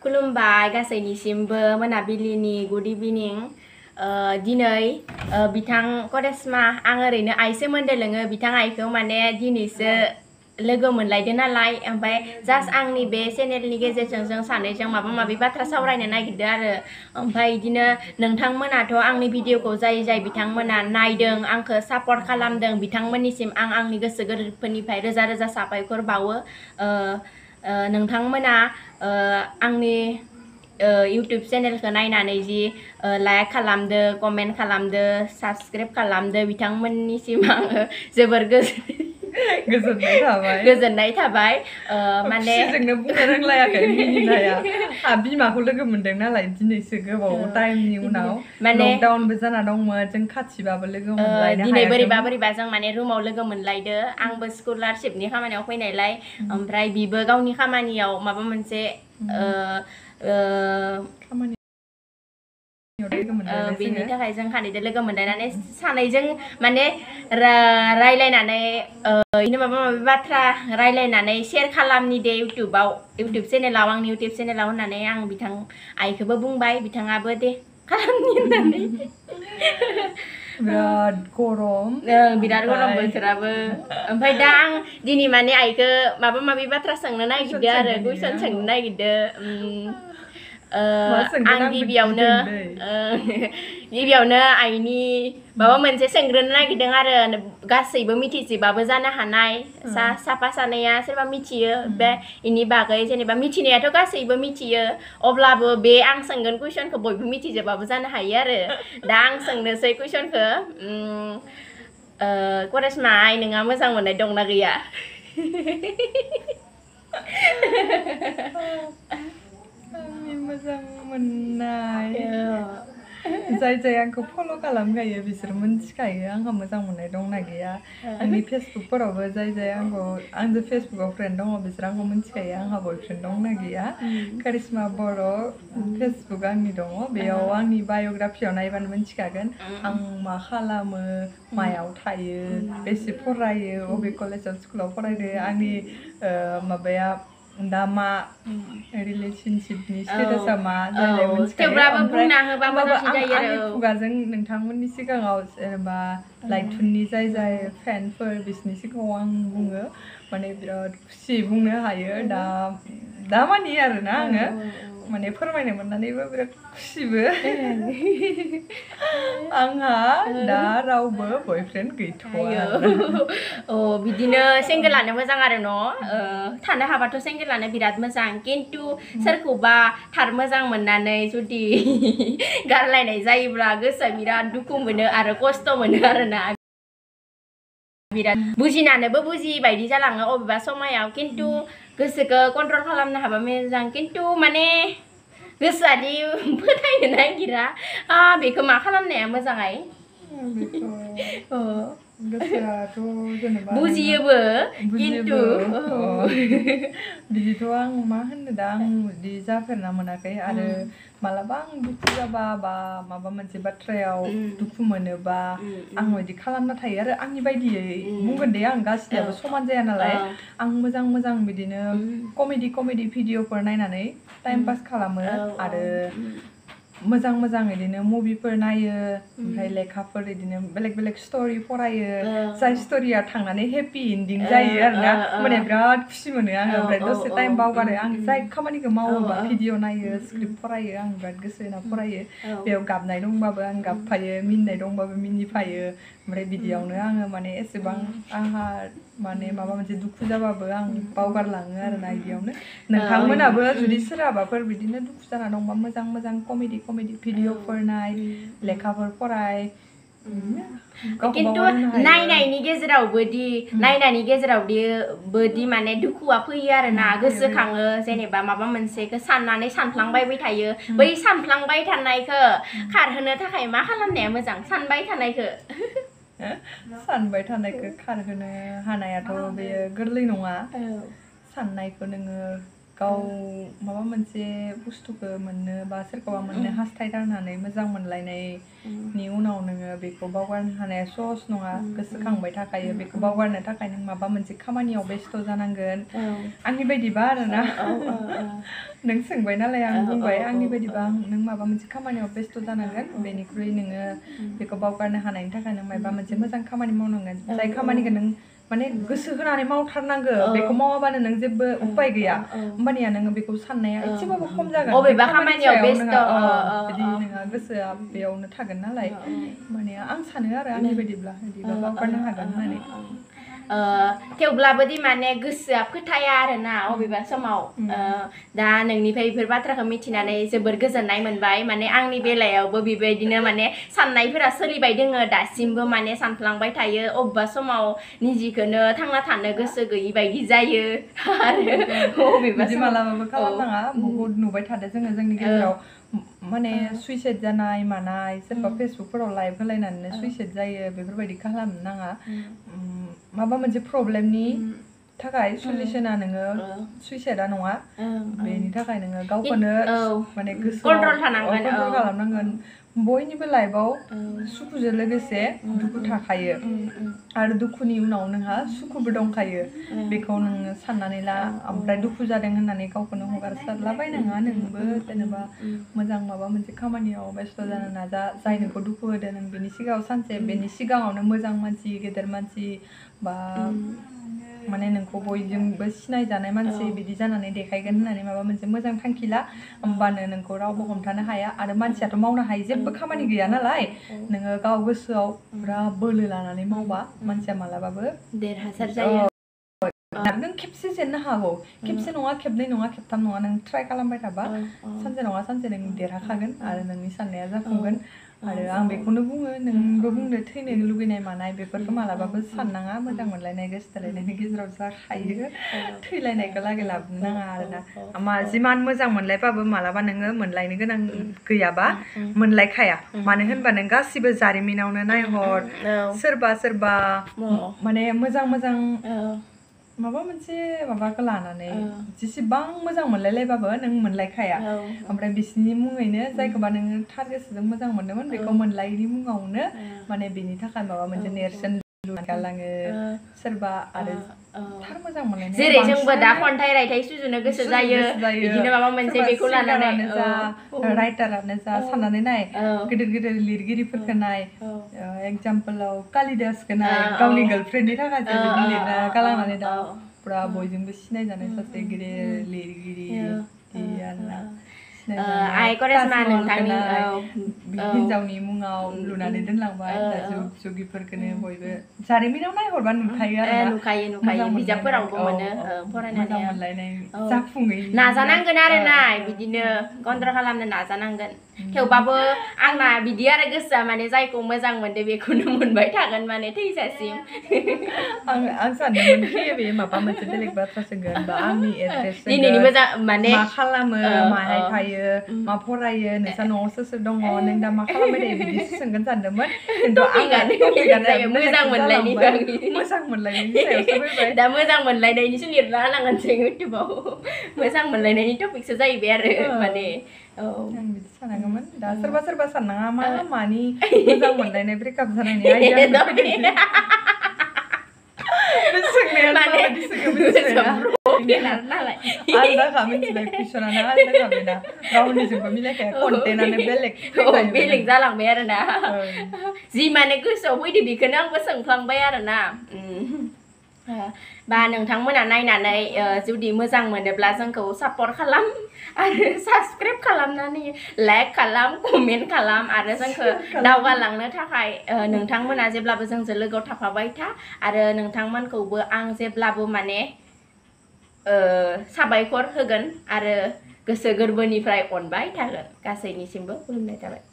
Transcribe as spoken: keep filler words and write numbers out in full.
खुलुमबाय गासैनिसिमबो मोनाबिलिनि गुड इभिनिं दिनै बिथां करिश्मा आं ओरैनो आइ सोमोन्दो लोङो बिथां आइखौ माने दिनैसो लोगो मोनलायदों नालाय ओमफ्राय जास्ट आंनि बे चेनेलनि गेजेरजों जों सानैजों माबा माबि बाथ्रा सावरायनो नागिरदों आरो ओमफ्राय बिदिनो नोंथांमोनाथ' आंनि भिडिअखौ जाय जाय बिथांमोना नायदों आंखौ सापर्ट खालामदों बिथांमोननिसिम आं आंनि गोसो गोरबोनिफ्राय रोजा रोजा साबायखर बावो नोंथांमोना आंनि इउटुब चेनेलखौ नायनानै जि लाइक खालामदो कमेन्ट खालामदो साबस्क्राइब खालामदो बिथांमोननिसिम आङो जोबोर गोजोननाय थाबाय गोजोननाय थाबाय माने जोंनो बुंनो रोंलायाखै मिनिनाया बिमाखौ लोगो मोनदों नालाय दिनैसो गोबाव टाइमनि उनाव माने लकडाउनबो जाना दंमोन जों खाथिबाबो लोगो मोनलायनो दिनै बोरैबा बोरैबा जों माने रुमाव लोगो मोनलायदो आंबो स्कलारशिपनि खामानियाव फैनायलाय ओमफ्राय बिबो गावनि खामानियाव माबा मोनसे खामानि बिनि थाखाय जों सानैजों लोगो मोनलायनानै सानैजों माने रायलायनानै बिदिनो माबा माबि बाथ्रा रायलायनानै शेयार खालामनि दे इउटुबाव इउटुब चेनेलाव आंनि इउटुब चेनेलाव होननानै आं बिथां आइखौबो बुंबाय बिथाङाबो दे खालामनि होननानै बिराद गरम बिराद गरम बोथोराबो ओमफ्राय दा आं दिनै माने आइखौ माबा माबि बाथ्रा सोंनो नागिरदों आरो कुइसन सोंनो नागिरदों आं गिबियावनो गिबियावनो आइनि माबा मोनसे सोंग्रोनो नागिरदों आरो गासैबो मिथिजोबाबो जानो हानाय सा साफा सानैया सोरबा मिथियो बे इनि बागै जेनेबा मिथिनायाथ' गासैबो मिथियो अब्लाबो बे आं सोंगोन कुइसनखौ बयबो मिथिजोबाबो जानो हायो आरो दा आं सोंनोसै कुइसनखौ करिश्मा आइ नोंहा मोजां मोननाय दंना गैया मोजां मोननाय जाय जाय आंखौ फल' खालामखायो बिसोर मिथिखायो आंहा मोजां मोननाय दंना गैया आंनि फेसबुकफोरावबो जाय जाय आंखौ आंजों फेसबुकाव फ्रेन्ड दङ बिसोर आंखौ मिथिखायो आंहा बयफ्रेन्ड दंना गैया करिश्मा बर' फेसबुक आंनि दङ बेयाव आंनि बाय'ग्राफियाव नायबानो मिथिखागोन आं मा खालामो मायाव थायो बेसे फरायो बबे कलेजाव स्कुलाव फरायदो आंनि माबाया दा मा रिलेशनशिपनि स्टेटासा मा जायजाय मिथिखायो आंनि खुगाजों नोंथांमोननि सिगाङाव जेनेबा लाइथुननि जाय जाय फेनफोर बिसोरनि सिगाङाव आं बुङो माने बिराद खुसि बुंनो हायो दा दा मानि आरोना आङो माने फोरमायनो मोननानैबो बिराद खुसिबो आंहा दा रावबो बयफ्रेन्ड गैथ'आ अ बिदिनो सिंगेलानो मोजां आरो न' थानो हाबाथ' सिंगेलानो बिराद मोजां खिन्थु सोरखौबा थार मोजां मोननानै जुदि गारलायनाय जायोब्ला गोसोआ बिराद दुखु मोनो आरो खस्थ' मोनो आरोना बिराद बुजिनानैबो बुजियै बायदि जालाङो अबेबा समायाव खिन्थु गोसोखौ कन्ट्रल खालामनो हाबा मोजां खिन्थु माने गोसोआदि फोथायनो नागिरा बेखौ मा खालामनाया मोजाङै गोसोआथ' जेनेबा बुजियोबो खिन्थु बिदिथ' आं मा होननो दा आं बिदि जाफेरना मोनाखै आरो मालाबा आं दुखु जाबा बा माबा मोनसे बाथ्रायाव दुखु मोनोबा आं बिदि खालामना थायो आरो आंनि बायदियै बुंगोन दे आं गासिनाबो समान जाया नालाय आं मोजां मोजां बिदिनो कमेडि कमेडि भिडिअफोर नायनानै टाइम पास खालामो आरो मोजां मोजां बिदिनो मुभिफोर नायो ओमफ्राय लेखाफोर बिदिनो बेलेग बेलेग स्ट'रि फरायो जाय स्ट'रिया थांनानै हेपि एन्डिं जायो आरोना माने बिराद खुसि मोनो आङो ओमफ्राय दसे टाइम बावगारो आं जाय खामानिखौ मावोबा भिडिअ नायो स्क्रिप्ट फरायो आं बिराद गोसो होना फरायो बेयाव गाबनाय दंबाबो आं गाबफायो मिनिनाय दंबाबो मिनिफायो ओमफ्राय बिदियावनो आङो माने एसेबां आंहा माने माबा मोनसे दुखु जाबाबो आं बावगारलाङो आरोना बिदियावनो नोंथांमोनाबो जुदि सोरहाबाफोर बिदिनो दुखु जाना दंबा मोजां मोजां कमेडि कमेडि भिडिअफोर नाय लेखाफोर फराय खिन्थु नायनायनि गेजेरावबोदि नायनायनि गेजेरावदि बोदि माने दुखुआ फैयो आरोना गोसोखाङो जेनेबा माबा मोनसेखौ साननानै सानफ्लांबाय थायो बै सानफ्लांबाय थानायखौ खारहोनो थाखाय मा खालामनाया मोजां सानबाय थानायखौ सानबाय थानायखौ खारहोनो हानायाथ' बेयो गोरलै नङा साननायखौ नोङो गाव माबा मोनसे बुस्थुखौ मोननो बा सोरखौबा मोननो हास्थायथारनानै मोजां मोनलायनायनि उनाव नोङो बेखौ बावगारनो हानाया सहस नङा गोसोखांबाय थाखायो बेखौ बावगारनो थाखाय नों माबा मोनसे खामानियाव बेस्थ' जानांगोन आंनि बायदिबा आरोना नों सोंबाय नालाय आं बुंबाय आंनि बायदिबा नों माबा मोनसे खामानियाव बेस्थ' जानांगोन बेनिख्रुइ नोङो बेखौ बावगारनो हानायनि थाखाय नों माबा मोनसे मोजां खामानि मावनांगोन जाय खामानिखौ नों माने गोसो होनानै मावथारनांगो बेखौ मावाबानो नों जेबो उपाय गैया होमबानिया नोङो बेखौ साननाया एसेबाबो खम जागोन अबेबा खामानियाव बेस्थ' बिदि नोंहा गोसोआ बेयावनो थागोन नालाय माने आं सानो आरो आंनि बायदिब्ला बिदिबा बावगारनो हागोन होननानै थेवब्लाबोदि माने गोसोआ फोथाया आरोना अबेबा समाव दा नोंनिफ्राय बेफोर बाथ्राखौ मिथिनानै जोबोर गोजोननाय मोनबाय माने आंनि बेलायावबो बेबायदिनो माने साननायफोरा सोलिबाय दोङो दासिमबो माने सानफ्लांबाय थायो अबेबा समाव निजिखौनो थांना थानो गोसो गैयि बायदि जायो आरो अबेबा बिदि मालाबाबो खालामनाङा बहुद नुबाय थादों जोङो जोंनि गेजेराव माने सुइसाइड जानाय मानाय सोरबा फेसबुकफोराव लाइभ होलायनानै सुइसाइड जायो बेफोरबायदि खालामनो नाङा माबा मोनसे प्रब्लेमनि थाखाय सल्युशना नोङो सुइसाइडआ नङा बेनि थाखाय नोङो गावखौनो माने गोसोआव कन्ट्रल थानांगोन कन्ट्रल खालामनांगोन बयनिबो लाइफआव सुखुजों लोगोसे दुखु थाखायो आरो दुखुनि उनाव नोंहा सुखुबो दंखायो बेखौ नोङो साननानै ला ओमफ्राय दुखु जादों होननानै गावखौनो हगारसारलाबायनाङा नोंबो जेनेबा मोजां माबा मोनसे खामानियाव बेस्थ' जानो नाजा जाय नोंखौ दुखु होदों नों बेनि सिगाङाव सानसे बेनि सिगाङावनो मोजां मानसि गेदेर मानसि बा माने नोंखौ बयजोंबो सिनायजानाय मानसि बिदि जानानै देखायगोन होननानै माबा मोनसे मोजां थांखि ला होमबानो नोंखौ रावबो हमथानो हाया आरो मानसियाथ' मावनो हायै जेबो खामानि गैया नालाय नोङो गाव गोसोआव पुरा बोलो लानानै मावबा मानसिया मालाबाबो देरहासार जायो नों खेबसे जेननो हागौ खेबसे नङा खेबनै नङा खेबथाम नङा नों ट्राइ खालामबाय थाबा सानसे नङा सानसे नों देरहाखागोन आरो नोंनि साननाया जाफुंगोन आरो आं बेखौनो बुङो नोंबो बुंनो थैनो लुगैनाय मानाय बेफोरखौ मालाबाबो साननाङा मोजां मोनलायनाय गोसो थोलायनायनि गेजेराव जाखायो थैलायनायखौ लागै लाबोनो नाङा आरोना मा जिमान मोजां मोनलायबाबो मालाबा नोङो मोनलायनो गोनां गैयाबा मोनलायखाया मानो होनबा नों गासिबो जारिमिनावनो नायहर सोरबा सोरबा माने मोजां मोजां माबा मोनसे माबाखौ लानानै जेसेबां मोजां मोनलायलायबाबो नों मोनलायखाया ओमफ्राय बिसिनि मुङैनो जायखौबा नोङो थार गोसोजों मोजां मोनदोंमोन बेखौ मोनलायैनि मुङावनो माने बेनि थाखाय माबा मोनसे नेरसोन गालाङो सोरबा आरो थार मोजां मोनलायनाय जेरै जोंबो दा खन्थाइ रायथाइ सुजुनो गोसो जायो बिदिनो माबा मोनसे बेखौ लानानै जा राइटारानो जा साननानै नाय गिदिर गिदिर लिरगिरिफोरखौ नाय एगजामपोलाव कालिदासखौ नाय गावनि गार्लफ्रेन्डनि थाखाय बिदि लिरना गालांनानै दा पुरा बयजोंबो सिनायजानाय सासे गिदिर लिरगिरि आरोना आइ करेजमा नोंथांनि हिन्जावनि मुङाव लुनानै दोनलांबाय जुग जुगिफोरखौनो बयबो जारिमिनाव नायहरबा नुखायो आरो नुखायो नुखायो बिजाबफोरावबो मोनो फरायनानै मोनलायनाय जाफुङै नाजानांगोन आरो ना बिदिनो कन्ट्रल खालामनो नाजानांगोन थेवबाबो आंना बिदि आरो गोसोआ माने जायखौ मोजां मोनदों बेखौनो मोनबाय थागोन माने थैजासिम आं आं सानदोंमोन कि बे माबा मोनसे बेलेग बाथ्रा सोंगोन बा आंनि एड्रेस दिनैनि मोजां माने मा खालामो माहाय थायो मा फरायो नोंसा न'आव सोर सोर दङ नों दा मा खालामबाय थायो बिदिसो सोंगोन सानदोंमोन खिन्थु आङो मोजां मोनलायनायनि मोजां मोनलायनायनि सायावसो फैबाय दा मोजां मोनलायनायनिसो लिरना होनांगोन जों इउटुबाव मोजां मोनलायनायनि टपिकसो जाहैबाय आरो माने औ आं बिदि सानांगौमोन दा सोरबा सोरबा साननाङा मा मानि मोजां मोनलायनाय ब्रेकआप जानायनि आइडिया आलदाखा मिथिबाय कुइसनानो आलदाखा बेना रावनिजोंबो मिलायखाया कन्टेन्टआनो बेलेग बेलेग जालांबाय आरोना जि माने गोसोआव फैदो बेखौनो आंबो सोंफ्लांबाय आरोना बा नोंथांमोना नायनानै जुदि मोजां मोनोब्ला जोंखौ सापर्ट खालाम आरो साबस्क्राइब खालामनानै लाइक खालाम कमेन्ट खालाम आरो जोंखौ दावगालांनो थाखाय नोंथांमोना जेब्लाबो जोंजों लोगोआव थाफाबाय था आरो नोंथांमोनखौबो आं जेब्लाबो माने साबायखर होगोन आरो गोसो गोरबोनिफ्राय अनबाय थागोन गासैनिसिमबो खुलुमनाय थाबाय।